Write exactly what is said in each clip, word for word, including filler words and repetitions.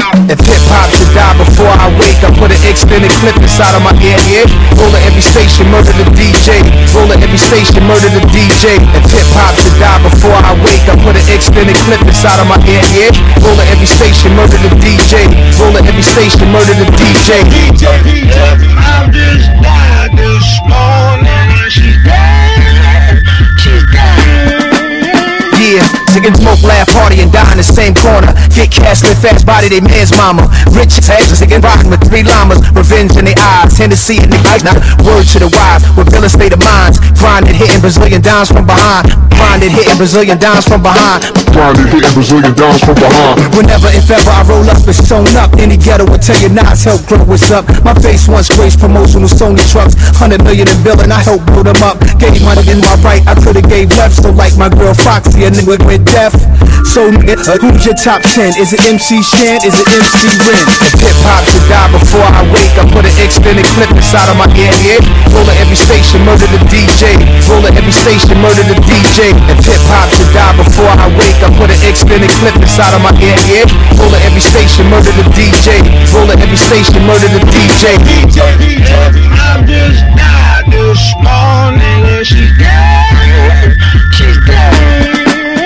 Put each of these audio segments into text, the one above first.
If hip-hop should die before I wake, I put an extended clip inside of my ear, yeah. Roll at every station, murder the D J. Roll at every station, murder the D J. If hip-hop should die before I wake, I put an extended clip inside of my ear, yeah. Roll at every station, murder the D J. Roll at every station, murder the D J. D J, D J, I just died this morning and she's dead. She's dead. Yeah, sick and smoke, laugh, party, and die in the same corner. Get cash, live fast, body, they man's mama. Rich as heads, sick and rockin' with three llamas. Revenge in their eyes, Hennessy in the eyes. Now, word to the wise, with villain state of minds. Grinded, hitting Brazilian dimes from behind. Grinded, hitting Brazilian dimes from behind. Grinded, hitting Brazilian dimes from behind. Whenever, if ever, I roll up, it's sewn up. Any ghetto will tell you Nas help grow what's up. My face once graced promotional Sony trucks. Hundred million in billing, I helped build them up. Gave money in my right, I could've gave left. So like my girl Foxy, a nigga went deaf. So nigga, who's your top ten? Is it M C Shan? Is it M C Ren? If hip-hop should die before I wake, I put an extended clip inside of my ear, yeah. Roll at every station, murder the D J. Roll at every station, murder the D J. If hip-hop should die before I wake, I put an extended clip inside of my ear, yeah. Roll at every station, murder the D J. Roll at every station, murder the D J. D J, D J, I just died this morning and she's dead. She's dead.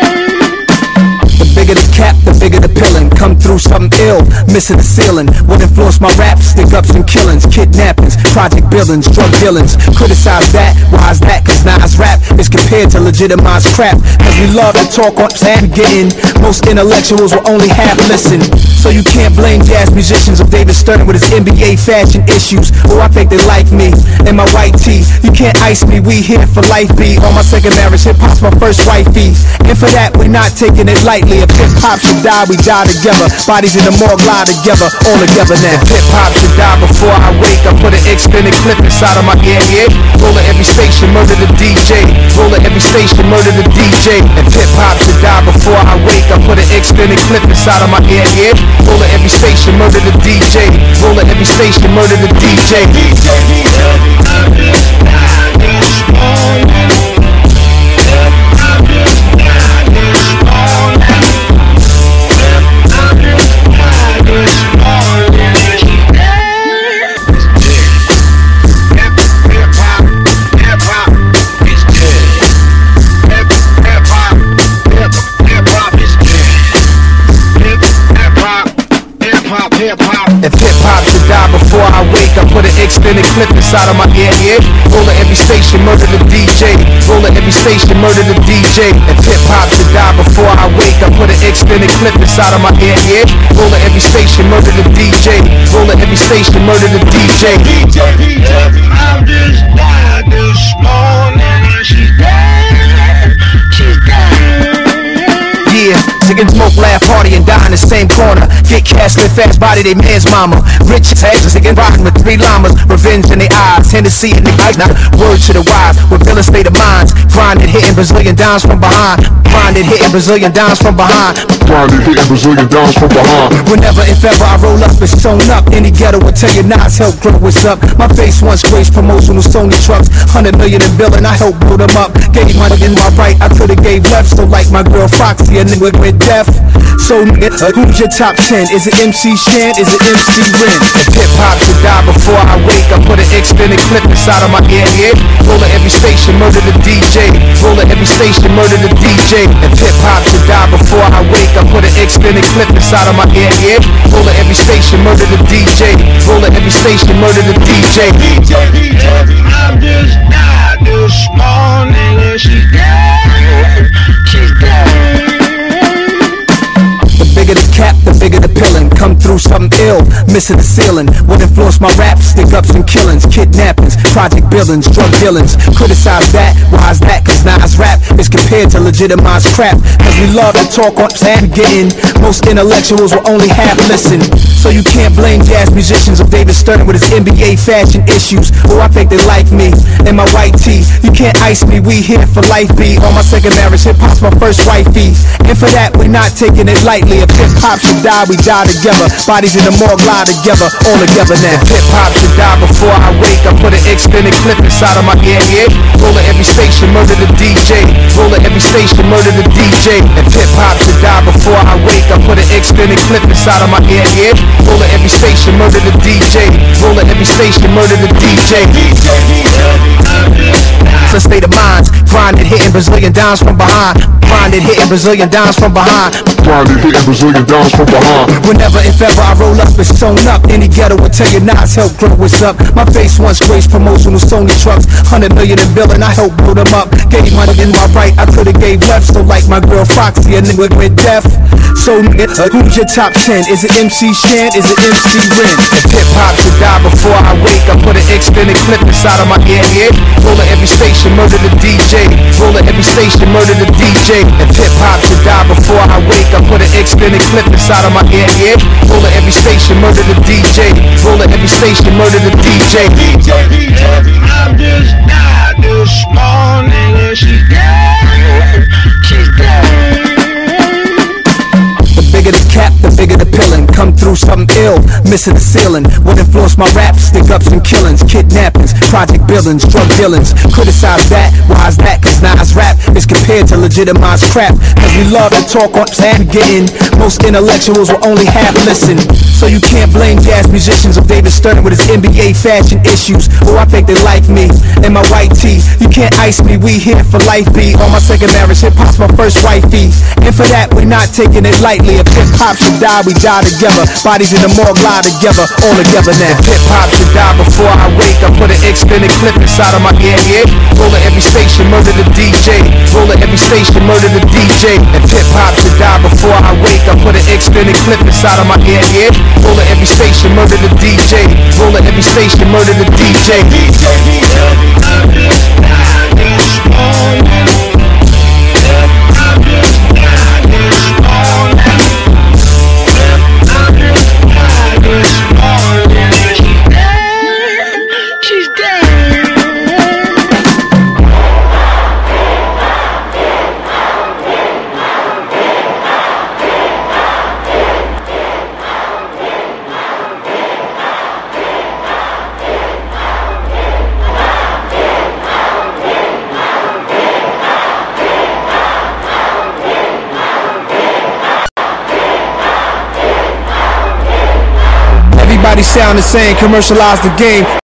The bigger the cap, the bigger the pillin'. Come through something ill, missing the ceiling. What influenced my rap? Stick ups and killings, kidnappings, project billings, drug dealings. Criticize that, why is that? Cause Nas rap is compared to legitimized crap. Cause we love to talk on and getting. Most intellectuals will only half listen. So you can't blame jazz musicians of David Stern with his N B A fashion issues. Oh, I think they like me and my white tee. You can't ice me, we here for life, B. On my second marriage, hip hop's my first wifey. And for that, we not taking it lightly. If hip hop should die, we die together. Bodies in the morgue lie together, all together now. If hip hop should die before I wake, I put an extended clip inside of my ear, yeah. Roll at every station, murder the D J. Roll at every station, murder the D J. If hip hop should die before I wake, I put an extended clip inside of my ear, yeah. Roll at every station, murder the D J. Roll at every station, murder the D J. D J, D J, I just died this morning. I just died this morning. I just died this morning. She's dead. Hip hop, hip hop is dead. Hip hip hop, hip hip hop is dead. Hip hip hop, hip hop, hip hop. If hip-hop should die before I wake, I put an extended clip inside of my ear, yeah. Roll at every station, murder the D J. Roll at every station, murder the D J. If hip-hop should die before I wake, I put an extended clip inside of my ear, yeah. Roll at every station, murder the D J. Roll at every station, murder the D J. D J, D J, I just died this morning and she's dead. She's dead. Yeah, sick and smoke, laugh, party, and die in the same corner. Get cash, live fast, body, they man's mama. Rich as heads, sick and rockin' with three llamas. Revenge in their eyes, Hennessy in the eyes. Now, word to the wise, with villain state of minds. Grinded, hitting Brazilian dimes from behind. Grinded, hitting Brazilian dimes from behind. Grinded, hitting Brazilian dimes from behind. Whenever, if ever, I roll up, it's sewn up. Any ghetto will tell you Nas help grow what's up. My face once graced promotional Sony trucks. Hundred million in billing, I helped build them up. Gave money in my right, I could've gave left. So like my girl Foxy, a nigga went deaf. So nigga, who's your top ten? Is it M C Shan? Is it M C Ren? If hip hop should die before I wake, I put an extended clip inside of my ear, yeah. Roll at every station, murder the D J. Roll at every station, murder the D J. If hip hop should die before I wake, I put an extended clip inside of my ear, yeah. Roll at every station, murder the D J. Roll at every station, murder the D J. D J, D J, I just died this morning and she's dead. She's dead. The bigger the cap, the bigger the pillin'. Come through something ill, missing the ceiling. What influenced my rap? Stick ups and killings, kidnappings, project billings, drug dealings. Criticize that, why is that? Cause Nas rap is compared to legitimized crap. Cause we love to talk on and getting. Most intellectuals will only half listen. So you can't blame jazz musicians of David Stern with his N B A fashion issues. Oh, I think they like me and my white tee. You can't ice me, we here for life, B. On my second marriage, hip hop's my first wifey. And for that, we not taking it lightly. If hip hop should die, we die together. Bodies in the morgue lie together, all together now. Hip hop should die before I wake. I put an extended clip inside of my ear, yeah. Roll at every station, murder the D J. Roll at every station, murder the D J. If hip hop should die before I wake, I put an extended clip inside of my ear, yeah. Roll at every station, murder the D J. Roll at every station, murder the D J. So state of minds, grinded, hitting Brazilian dimes from behind. Grinded, hitting Brazilian dimes from behind. Grinded, hitting Brazilian dimes from behind. Whenever, if ever I roll up, it's sewn up. Any ghetto will tell you Nas help grow what's up. My face once graced promotional Sony trucks. Hundred million in billing, I helped build them up. Gave money in my right, I could've gave left. So like my girl Foxy, a nigga went deaf. So nigga, uh, who's your top ten? Is it M C Shan? Is it M C Ren? If hip hop should die before I wake, I put an extended clip inside of my ear, yeah. Roll at every station, murder the D J. Roll at every station, murder the D J. If hip hop should die before I wake, I put an extended clip inside of my ear, yeah. Roll at every station, murder the D J. Roll at every station, murder the D J. D J, D J, I just died this morning and she's dead. She's dead. The bigger the cap, the bigger the pillin'. Come through something ill, missing the ceiling. What influenced my rap? Stick ups and killings, kidnappings, project billings, drug dealings. Criticize that, why is that? Cause Nas rap is compared to legitimized crap. Cause we love to talk on and getting. Most intellectuals will only half listen. So you can't blame jazz musicians of David Stern with his N B A fashion issues. Oh, I think they like me and my white tee. You can't ice me, we here for life, B. On my second marriage, hip hop's my first wifey. And for that, we're not taking it lightly. If hip hop should die, we die together. Bodies in the morgue lie together, all together now. If hip hop should die before I wake, I put an extended clip inside of my ear, yeah. Roll at every station, murder the D J. Roll at every station, murder the D J. If hip hop should die before I wake, I put an extended clip inside of my ear, yeah. Roll at every station, murder the D J. Roll at every station, murder the D J. D J, D J, I just died this morning. I just died this morning. I just died this morning. She's dead. She's dead. Everybody sound the same, commercialize the game.